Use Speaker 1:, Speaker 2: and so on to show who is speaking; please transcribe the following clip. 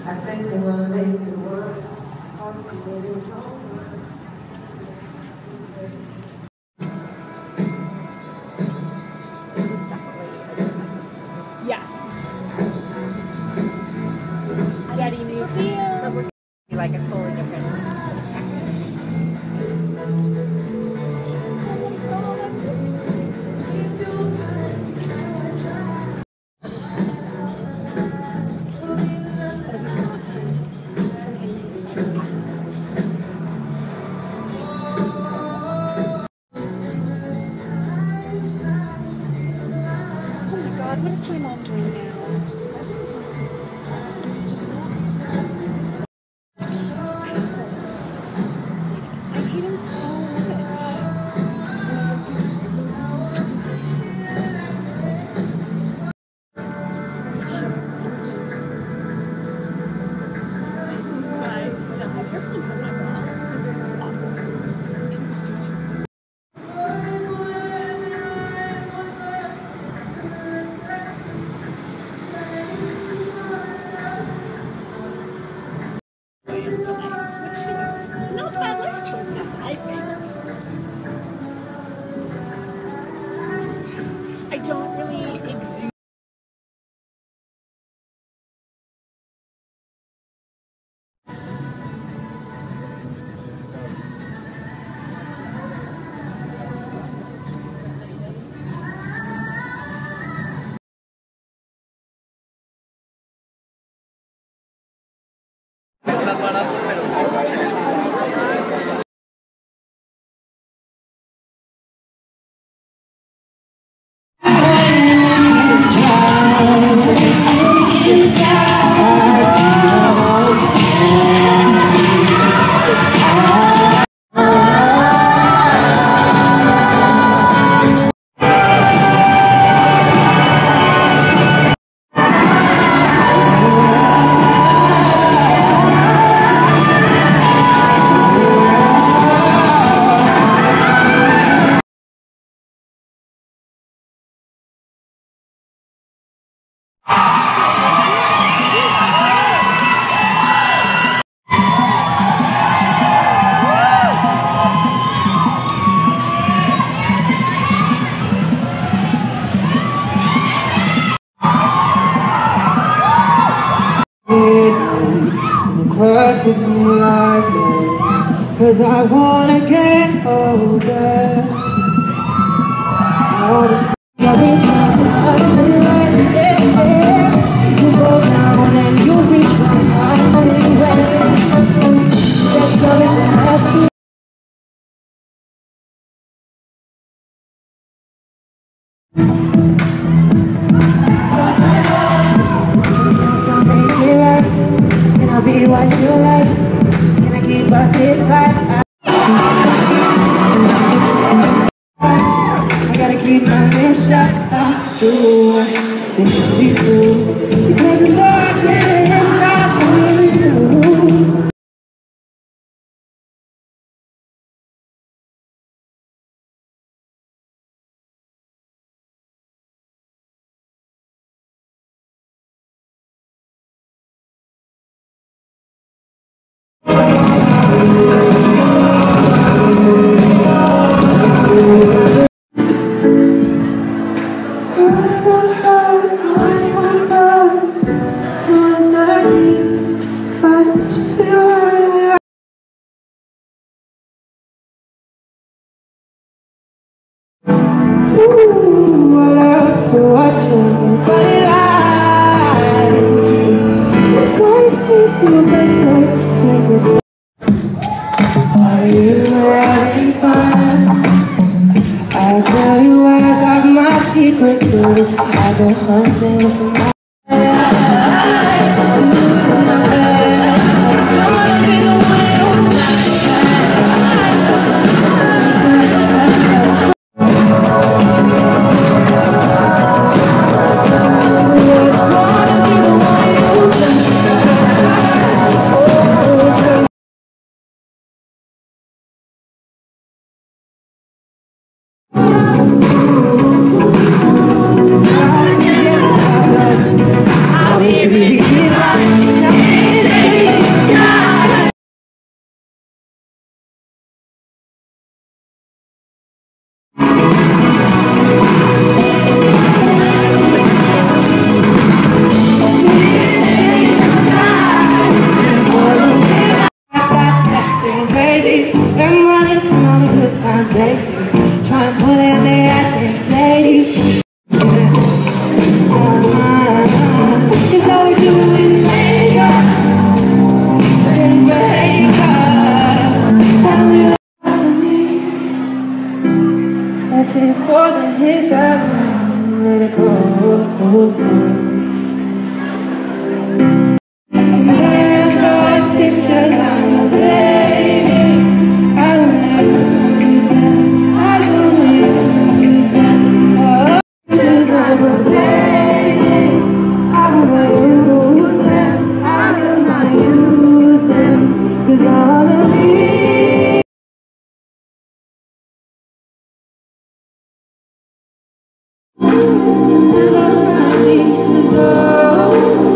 Speaker 1: I think they're gonna make it work.
Speaker 2: Yes. Getty Museum. Like a totally different perspective. God, what is my mom doing now? I hate him so much. I still have earphones in my bra. Awesome. Not bad life choices, I think. I don't really exude.
Speaker 3: Es más barato, pero
Speaker 1: crush with me like that, 'cause I wanna get over all the every time I do it, you go down and you reach one time anyway. Just tell me what happened. So make it right, and I'll be what you like. Can I keep up this fight? I gotta keep my lips shut. Do this be true, because the darkness is not for you. Ooh, I love to watch everybody lie. It makes me feel better. Please listen. Are you having fun? I'll tell you I got my secrets too. I go hunting with some. waiting for the hit that will let it go. And I've got pictures of my baby. I don't know use them. I don't use them. Oh, pictures of my baby. I don't use them. I do not use them. 'Cause all of these never find me.